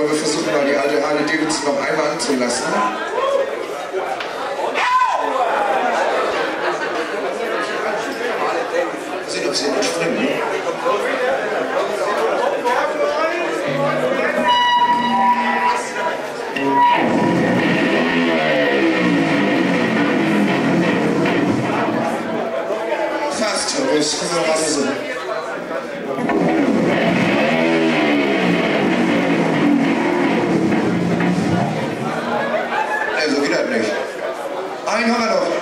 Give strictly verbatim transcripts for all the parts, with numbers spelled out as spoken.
wollen wir versuchen, mal die alte Harley Davidson noch einmal anzulassen. Sehen, ob sie nicht springen. Fast, aber es kommt noch was so. Also geht das nicht. Einen haben wir noch.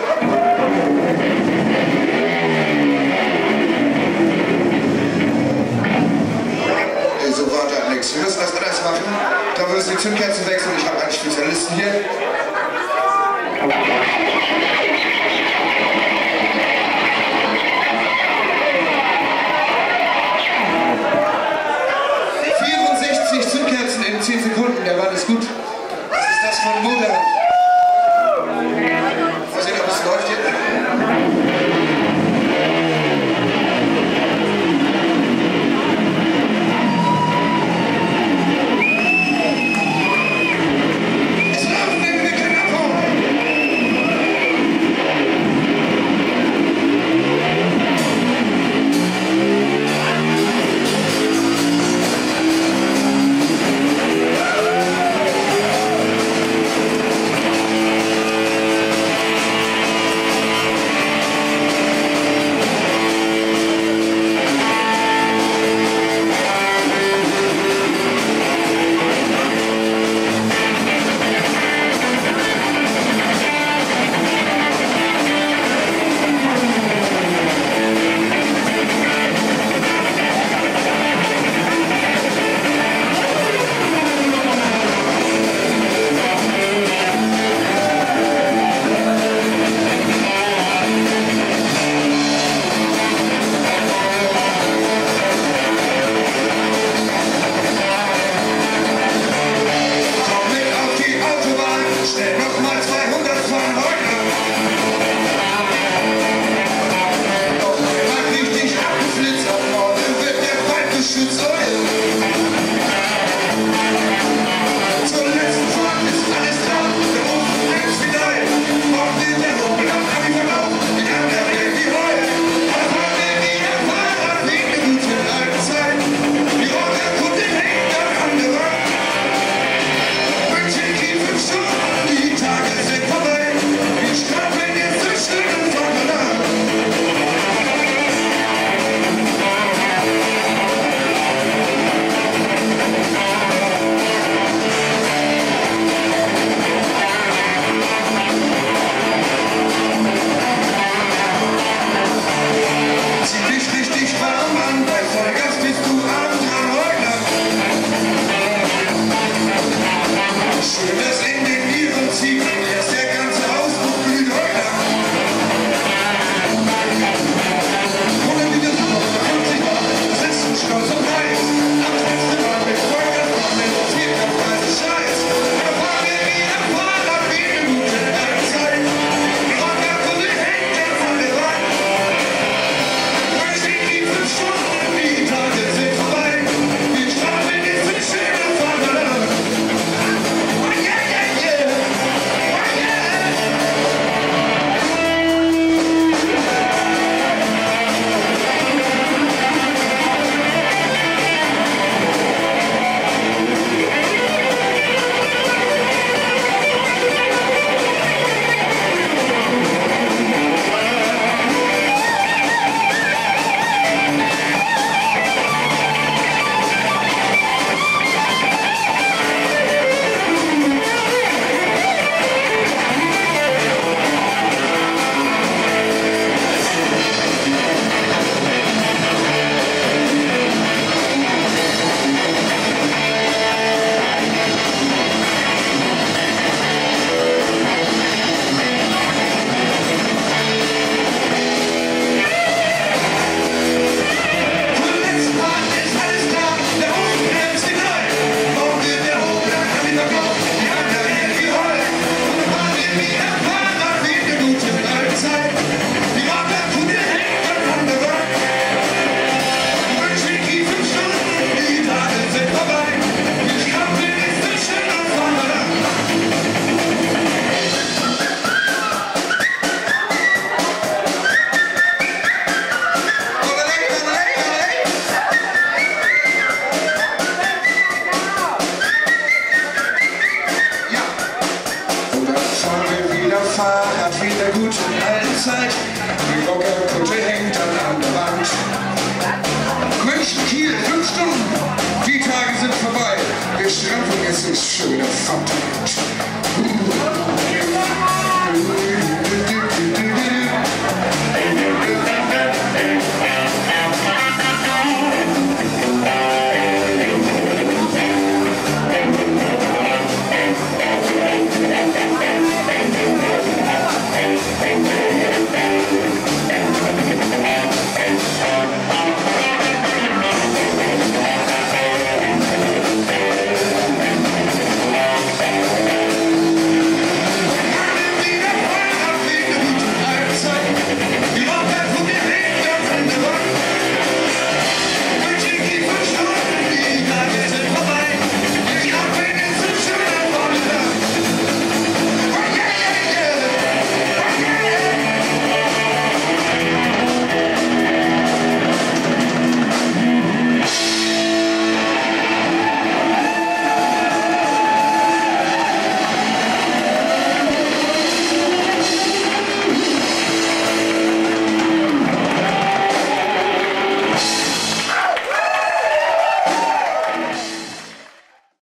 So war das nichts. Wir müssen das anders machen. Da müssen die Zündkerzen wechseln. Ich habe einen Spezialisten hier. vierundsechzig Zündkerzen in zehn Sekunden. Der Mann ist gut. Was ist das für ein Motor? Mal sehen, ob es läuft hier. fünf Stunden. Die Tage sind vorbei. Wir strampeln jetzt ins schöne Vaterland.